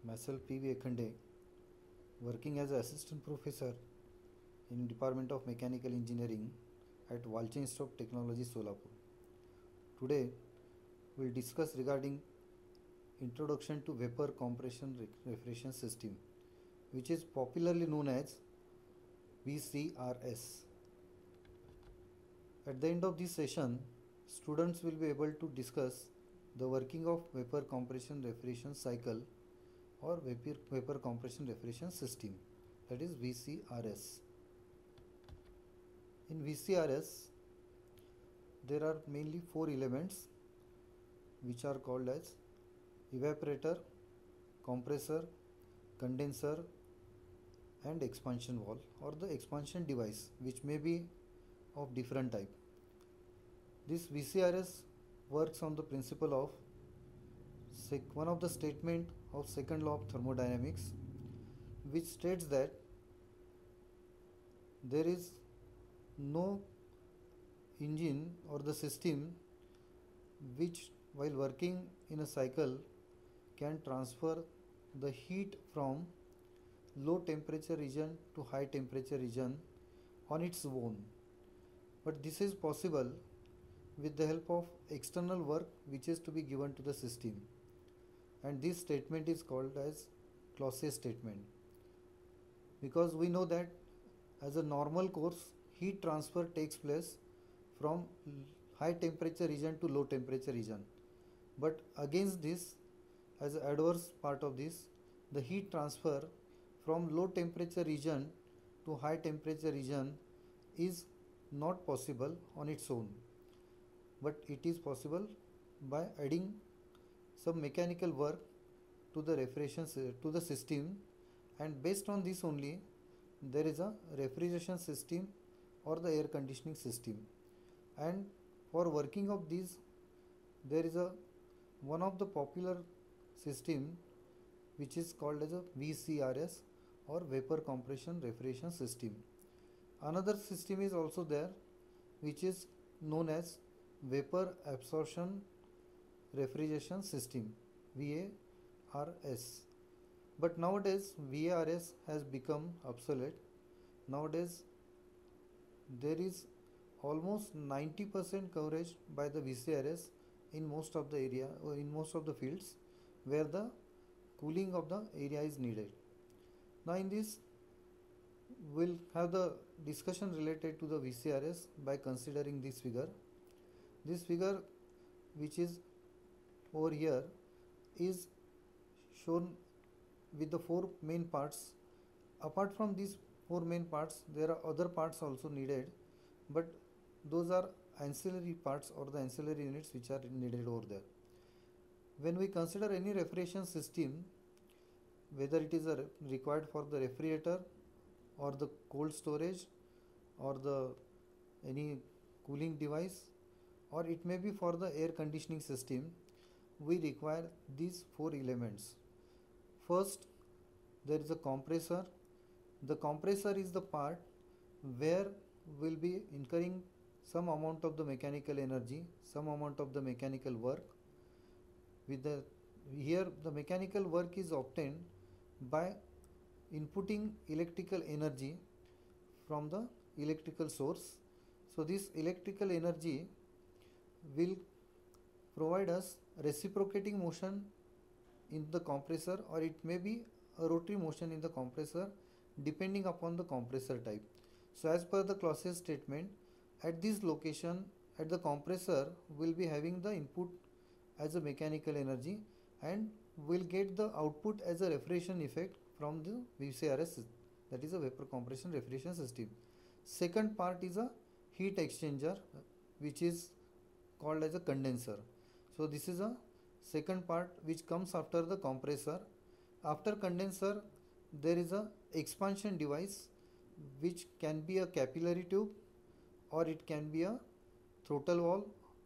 Myself P.V.Ekhande, working as an assistant professor in Department of Mechanical Engineering at Walchand Technology, Solapur. Today, we'll discuss regarding introduction to vapor compression refrigeration system, which is popularly known as VCRS. At the end of this session, students will be able to discuss the working of vapor compression refrigeration cycle or vapor compression refrigeration system, that is VCRS. In VCRS, there are mainly four elements which are called as evaporator, compressor, condenser and expansion valve or the expansion device, which may be of different type. This VCRS works on the principle of one of the statement of second law of thermodynamics, which states that there is no engine or the system which while working in a cycle can transfer the heat from low temperature region to high temperature region on its own, but this is possible with the help of external work which is to be given to the system, and this statement is called as Clausius statement, because we know that as a normal course heat transfer takes place from high temperature region to low temperature region, but against this, as an adverse part of this, the heat transfer from low temperature region to high temperature region is not possible on its own, but it is possible by adding some mechanical work to the refrigeration to the system, and based on this only there is a refrigeration system or the air conditioning system. And for working of these, there is a one of the popular system which is called as a VCRS or vapor compression refrigeration system. Another system is also there which is known as vapor absorption refrigeration system, VARS, but nowadays VARS has become obsolete. Nowadays there is almost 90% coverage by the VCRS in most of the area or in most of the fields where the cooling of the area is needed. Now in this we'll have the discussion related to the VCRS by considering this figure. This figure which is over here is shown with the four main parts. Apart from these four main parts, there are other parts also needed, but those are ancillary parts or the ancillary units which are needed over there. When we consider any refrigeration system, whether it is required for the refrigerator or the cold storage or the any cooling device, or it may be for the air conditioning system, we require these four elements. First, there is a compressor. The compressor is the part where will be incurring some amount of the mechanical energy, some amount of the mechanical work. With the here the mechanical work is obtained by inputting electrical energy from the electrical source. So this electrical energy will provide us reciprocating motion in the compressor, or it may be a rotary motion in the compressor depending upon the compressor type. So as per the Clausius statement, at this location at the compressor will be having the input as a mechanical energy and will get the output as a refrigeration effect from the VCRS, that is a vapor compression refrigeration system. Second part is a heat exchanger which is called as a condenser. So this is a second part which comes after the compressor. After condenser, there is a expansion device which can be a capillary tube or it can be a throttle valve,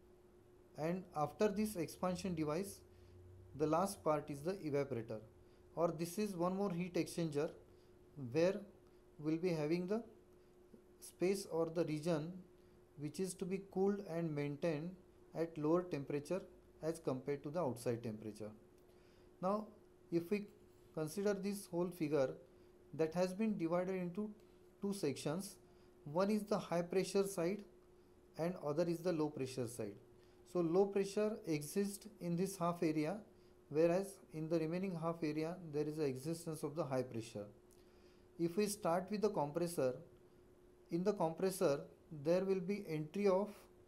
and after this expansion device the last part is the evaporator, or this is one more heat exchanger where we'll be having the space or the region which is to be cooled and maintained at lower temperature as compared to the outside temperature. Now if we consider this whole figure that has been divided into two sections. One is the high pressure side and other is the low pressure side. So low pressure exists in this half area, whereas in the remaining half area there is the existence of the high pressure. If we start with the compressor, in the compressor there will be entry of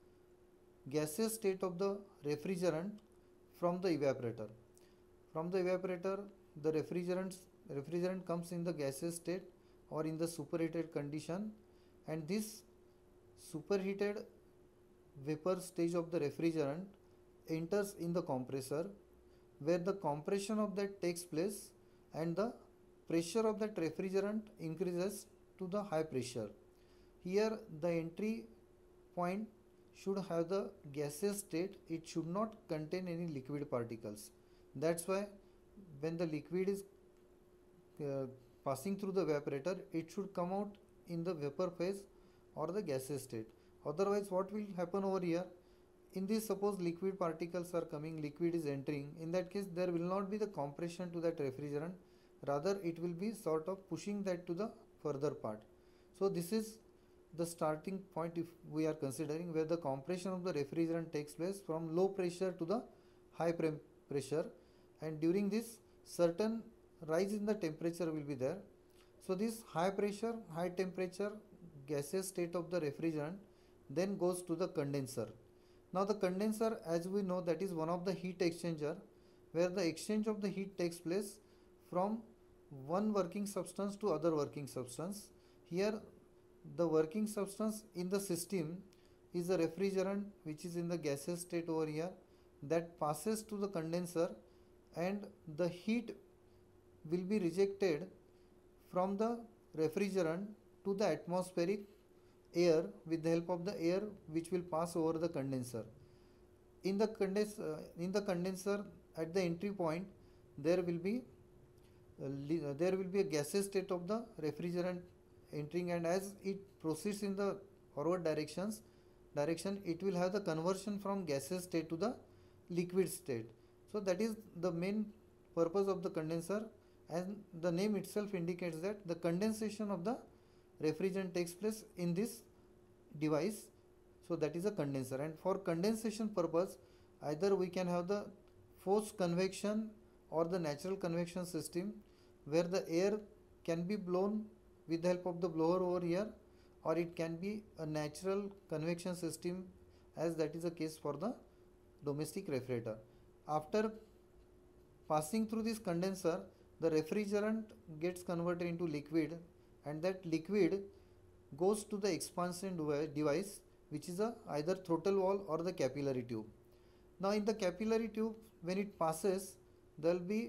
gaseous state of the refrigerant from the evaporator. From the evaporator, the refrigerant comes in the gaseous state or in the superheated condition, and this superheated vapor stage of the refrigerant enters in the compressor, where the compression of that takes place and the pressure of that refrigerant increases to the high pressure. Here the entry point should have the gaseous state, it should not contain any liquid particles. That's why when the liquid is passing through the evaporator, it should come out in the vapor phase or the gaseous state. Otherwise, what will happen over here? In this, suppose liquid particles are coming, liquid is entering. In that case, there will not be the compression to that refrigerant. Rather, it will be sort of pushing that to the further part. So this is the starting point if we are considering, where the compression of the refrigerant takes place from low pressure to the high pressure, and during this certain rise in the temperature will be there. So this high pressure, high temperature gaseous state of the refrigerant then goes to the condenser. Now the condenser, as we know, that is one of the heat exchanger, where the exchange of the heat takes place from one working substance to other working substance. Here the working substance in the system is a refrigerant which is in the gaseous state over here, that passes to the condenser, and the heat will be rejected from the refrigerant to the atmospheric air with the help of the air which will pass over the condenser. In the condenser at the entry point there will be a gaseous state of the refrigerant entering, and as it proceeds in the forward direction, it will have the conversion from gaseous state to the liquid state. So that is the main purpose of the condenser, and the name itself indicates that the condensation of the refrigerant takes place in this device. So that is a condenser, and for condensation purpose either we can have the forced convection or the natural convection system, where the air can be blown with the help of the blower over here, or it can be a natural convection system, as that is the case for the domestic refrigerator. After passing through this condenser, the refrigerant gets converted into liquid, and that liquid goes to the expansion device, which is either throttle valve or the capillary tube. Now in the capillary tube, when it passes, there will be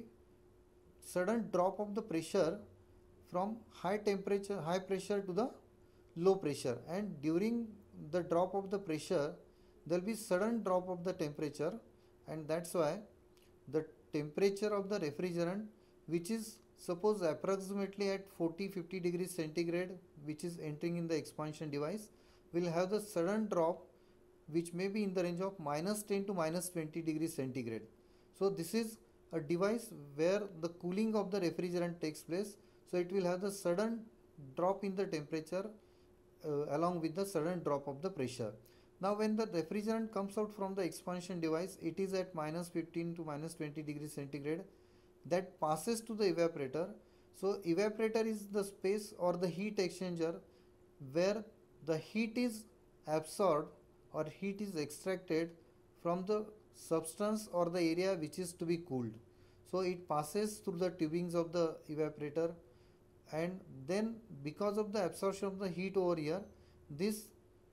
sudden drop of the pressure from high pressure to the low pressure, and during the drop of the pressure there will be sudden drop of the temperature, and that's why the temperature of the refrigerant, which is suppose approximately at 40-50 degrees centigrade, which is entering in the expansion device, will have the sudden drop which may be in the range of -10 to -20 degrees centigrade. So this is a device where the cooling of the refrigerant takes place. So it will have the sudden drop in the temperature along with the sudden drop of the pressure. Now when the refrigerant comes out from the expansion device, it is at -15 to -20 degrees centigrade, that passes to the evaporator. So evaporator is the space or the heat exchanger where the heat is absorbed or heat is extracted from the substance or the area which is to be cooled. So it passes through the tubings of the evaporator, and then because of the absorption of the heat over here, this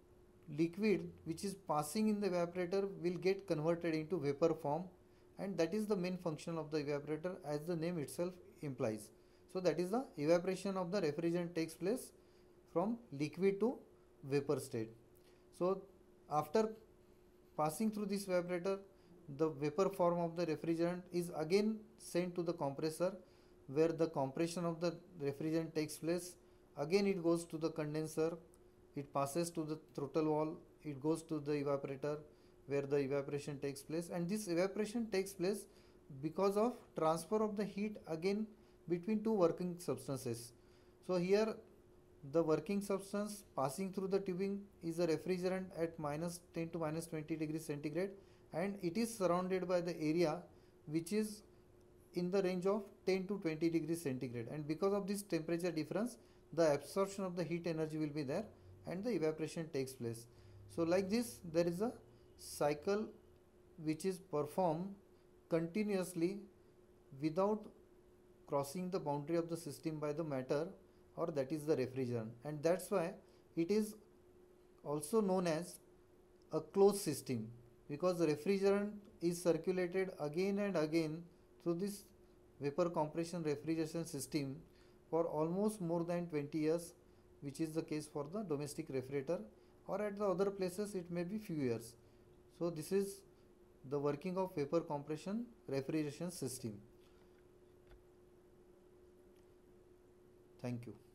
liquid which is passing in the evaporator will get converted into vapor form, and that is the main function of the evaporator, as the name itself implies. So that is the evaporation of the refrigerant takes place from liquid to vapor state. So after passing through this evaporator, the vapor form of the refrigerant is again sent to the compressor, where the compression of the refrigerant takes place. Again it goes to the condenser, it passes to the throttle valve, it goes to the evaporator where the evaporation takes place, and this evaporation takes place because of transfer of the heat again between two working substances. So here the working substance passing through the tubing is a refrigerant at minus 10 to minus 20 degrees centigrade, and it is surrounded by the area which is in the range of 10 to 20 degrees centigrade, and because of this temperature difference the absorption of the heat energy will be there and the evaporation takes place. So like this there is a cycle which is performed continuously without crossing the boundary of the system by the matter, or that is the refrigerant, and that's why it is also known as a closed system, because the refrigerant is circulated again and again through this vapor compression refrigeration system for almost more than 20 years, which is the case for the domestic refrigerator, or at the other places it may be few years. So this is the working of vapor compression refrigeration system. Thank you.